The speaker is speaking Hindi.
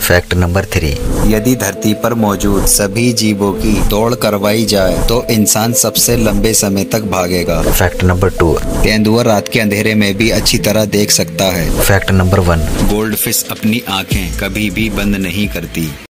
फैक्ट नंबर 3, यदि धरती पर मौजूद सभी जीवों की दौड़ करवाई जाए तो इंसान सबसे लंबे समय तक भागेगा। फैक्ट नंबर 2, तेंदुआ रात के अंधेरे में भी अच्छी तरह देख सकता है। फैक्ट नंबर 1, गोल्डफिश अपनी आंखें कभी भी बंद नहीं करती।